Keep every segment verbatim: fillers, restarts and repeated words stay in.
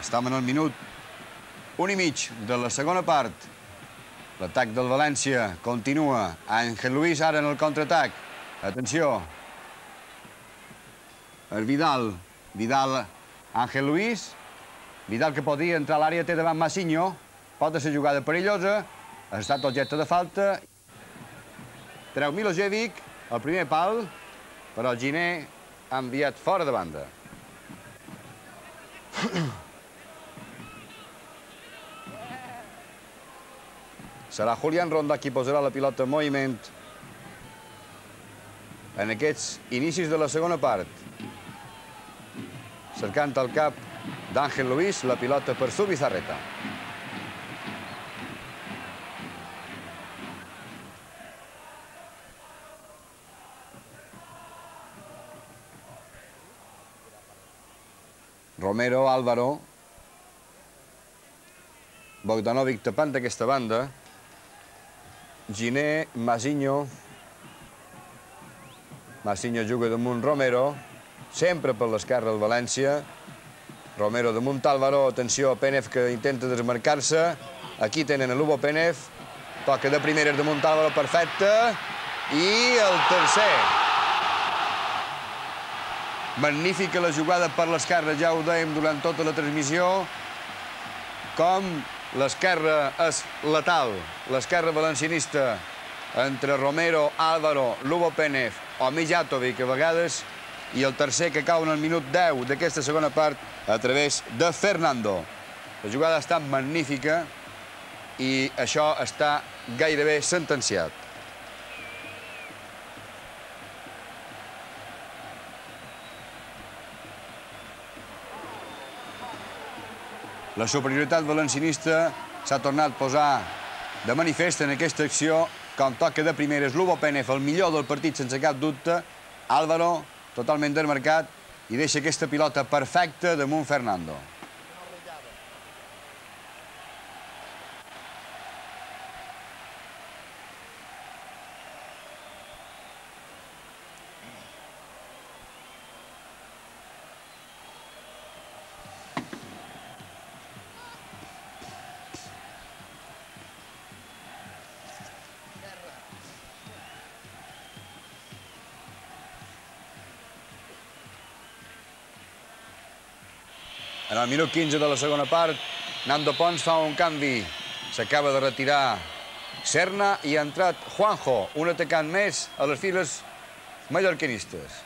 Estem en el minut un i mig de la segona part. L'atac del València continua. Ángel Luis ara en el contraatac. Atenció. El Vidal. Vidal, Ángel Luis. Vidal que podria entrar a l'àrea, té davant Massinho. Pot ser jugada perillosa. Ha estat objecte de falta. Treu Milojevic, el primer pal, però Giner ha enviat fora de banda. Serà Julián Ronda qui posarà la pilota en moviment en aquests inicis de la segona part. Cercant el cap d'Ángel Luis, la pilota per Zubizarreta. Romero, Álvaro. Bogdanovic tapant aquesta banda. Giner, Massinho. Massinho juga damunt Romero. Sempre per l'esquerra el València. Romero damunt Álvaro. Atenció a Pénez que intenta desmarcar-se. Aquí tenen a Lubo Pénez. Toca de primeres damunt Álvaro, perfecte. I el tercer. Magnífica la jugada per l'esquerra, ja ho dèiem durant tota la transmissió. Com l'esquerra és letal, l'esquerra valencianista entre Romero, Álvaro, Lubo Pénez o Mijatovic a vegades, i el tercer que cau en el minut deu d'aquesta segona part a través de Fernando. La jugada està magnífica i això està gairebé sentenciat. La superioritat valencianista s'ha tornat a posar de manifest en aquesta acció, com toca de primeres Lubo Pénez, el millor del partit sense cap dubte. Álvaro, totalment desmarcat, i deixa aquesta pilota perfecta damunt Fernando. En el minut quinze de la segona part, Nando Pons fa un canvi. S'acaba de retirar Serna i ha entrat Juanjo, un atacant més a les files mallorquinistes.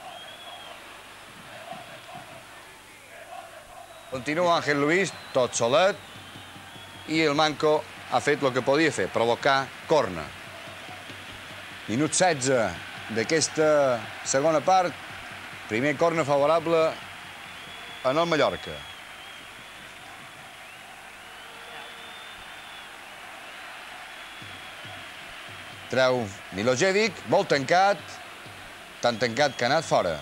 Continua Ángel Luis, tot solet, i el Manco ha fet el que podia fer, provocar corna. Minut setze d'aquesta segona part, primer corna favorable en el Mallorca. Treu Milojevic, molt tancat, tan tancat que ha anat fora.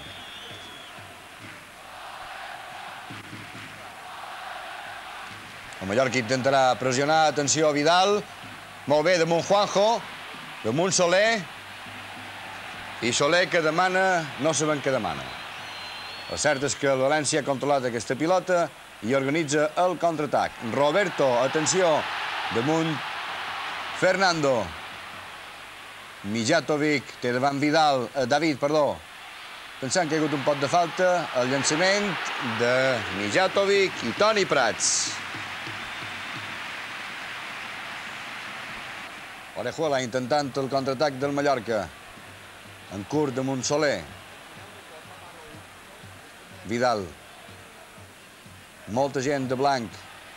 El Mallorca intentarà pressionar, atenció a Vidal, molt bé damunt Juanjo, damunt Soler, i Soler que demana, no sabem què demana. El cert és que el València ha controlat aquesta pilota i organitza el contraatac. Roberto, atenció, damunt Fernando. Mijatovic té davant Vidal, eh, David, perdó. Pensant que hi ha hagut un pot de falta, el llançament de Mijatovic i Toni Prats. Orejuela intentant el contraatac del Mallorca. En curt damunt Soler. Vidal. Molta gent de blanc.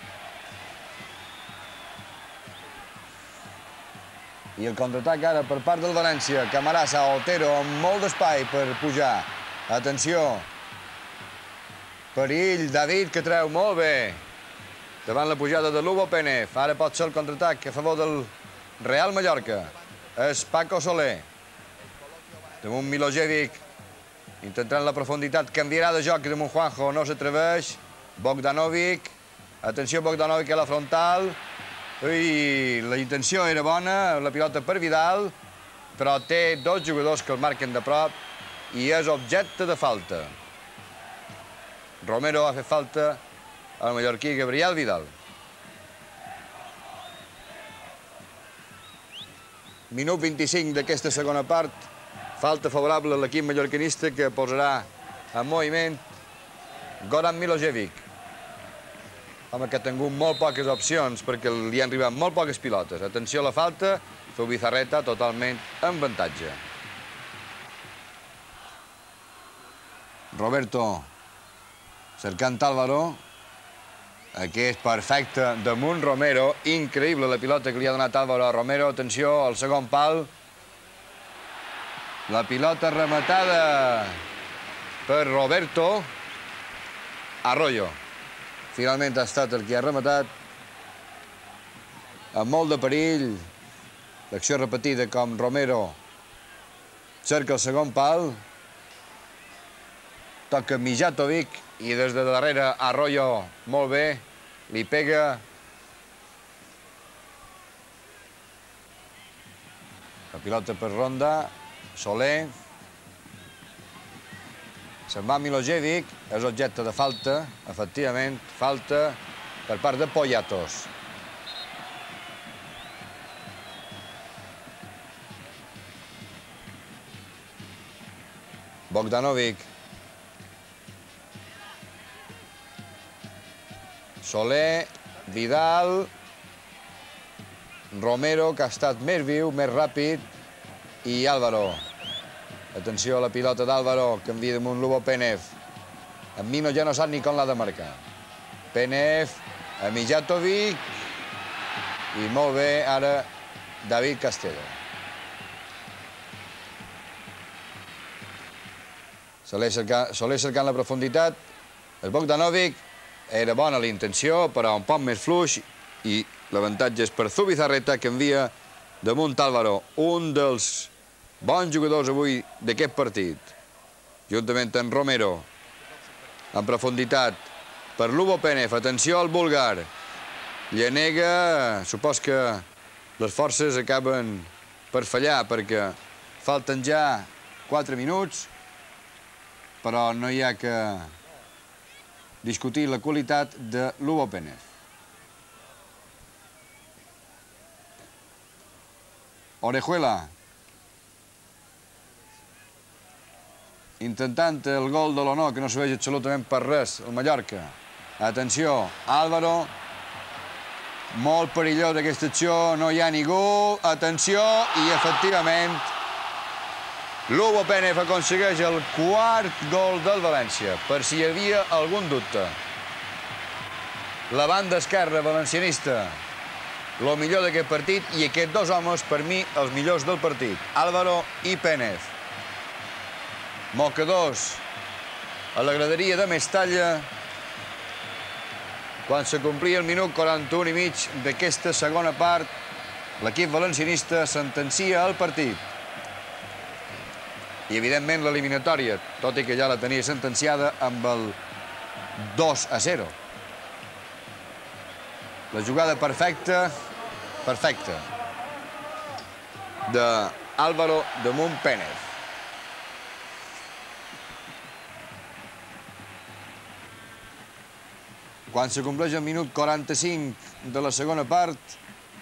I el contraatac ara per part del València. Camarasa, Otero, amb molt d'espai per pujar. Atenció. Perill, David, que treu molt bé. Davant la pujada de Lubo Pénez. Ara pot ser el contraatac a favor del Real Mallorca. És Paco Soler. Damunt Milojevic. Intentant la profunditat. Canviarà de joc damunt Juanjo. No s'atreveix. Bogdanovic. Atenció, Bogdanovic a la frontal. Ui, la intenció era bona, la pilota per Vidal, però té dos jugadors que el marquen de prop i és objecte de falta. Romero ha fet falta el mallorquí Gabriel Vidal. Minut vint-i-cinc d'aquesta segona part. Falta favorable a l'equip mallorquinista que posarà en moviment Goran Milojevic. Home, que ha tingut molt poques opcions perquè li han arribat molt poques pilotes. Atenció a la falta, Zubizarreta totalment en avantatge. Roberto cercant Álvaro. Aquest perfecte damunt Romero. Increïble la pilota que li ha donat Álvaro a Romero. Atenció al segon pal. La pilota rematada per Roberto. Arroyo. Finalment ha estat el que ha rematat. Amb molt de perill. L'acció repetida com Romero cerca el segon pal. Toca Mijatovic i des de darrere Arroyo molt bé. Li pega. La pilota per Ronda. Soler. Se'n va Milojevic. És objecte de falta. Efectivament, falta per part de Poyatos. Bogdanovic. Soler, Vidal, Romero, que ha estat més viu, més ràpid, i Álvaro. Atenció a la pilota d'Álvaro, que envia damunt Lubo Penev. En Mino ja no sap ni com l'ha de marcar. Penev, a Mijatovic, i molt bé ara David Castedo. Soler cercant, Soler cercant la profunditat. El Bogdanovic. Era bona la intenció, però un poc més fluix, i l'avantatge és per Zubizarreta, que envia damunt Álvaro, un dels bons jugadors avui d'aquest partit, juntament amb Romero, en profunditat, per Lubo Penev. Atenció al búlgar. Llenega, supos que les forces acaben per fallar, perquè falten ja quatre minuts, però no hi ha que discutir la qualitat de Lubo Penev. Orejuela. Intentant el gol de l'honor, que no serveix absolutament per res, el Mallorca. Atenció, Álvaro. Molt perillós aquesta acció, no hi ha ningú. Atenció, i efectivament Lubo Penev aconsegueix el quart gol del València, per si hi havia algun dubte. La banda esquerra valencianista, el millor d'aquest partit, i aquests dos homes, per mi, els millors del partit, Álvaro i Penev. Mocadors a la graderia de Mestalla, quan se complia el minut quaranta-u i mig d'aquesta segona part, l'equip valencianista sentencia el partit. I, evidentment, l'eliminatòria, tot i que ja la tenia sentenciada amb el dos a zero. La jugada perfecta, perfecta, d'Álvaro damunt Penev. Quan se compleix el minut quaranta-cinc de la segona part,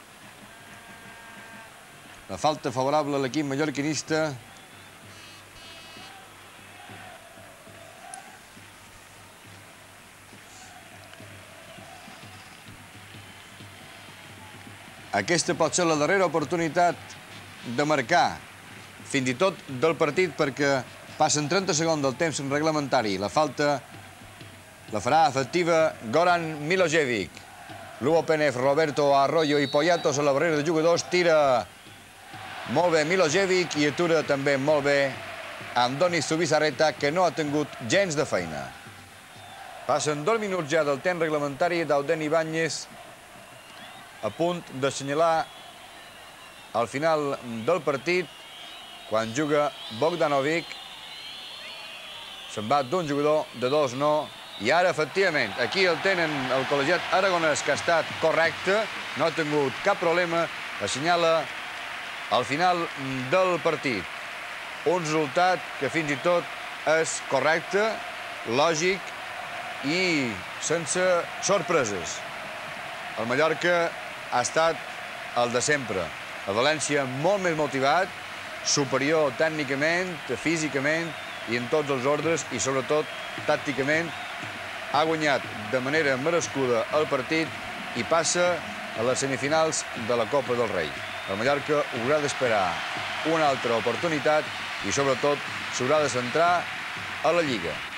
la falta favorable a l'equip mallorquinista. Aquesta pot ser la darrera oportunitat de marcar, fins i tot del partit, perquè passen trenta segons del temps reglamentari. La falta la farà efectiva Goran Milojevic. Lubo Penev, Roberto, Arroyo i Poyatos a la barrera de jugadors. Tira molt bé Milojevic i atura també molt bé Andoni Zubizarreta, que no ha tingut gens de feina. Passen dos minuts ja del temps reglamentari. Dauden Ibáñez a punt d'assenyalar al final del partit, quan juga Bogdanovic. Se'n va d'un jugador, de dos no. I ara, efectivament, aquí el tenen el col·legiat aragonès, que ha estat correcte, no ha tingut cap problema, assenyala al final del partit. Un resultat que fins i tot és correcte, lògic, i sense sorpreses. El Mallorca ha estat el de sempre. El València molt més motivat, superior tècnicament, físicament i en tots els ordres i sobretot tàcticament. Ha guanyat de manera merescuda el partit i passa a les semifinals de la Copa del Rei. El Mallorca haurà d'esperar una altra oportunitat i sobretot s'haurà de centrar a la Lliga.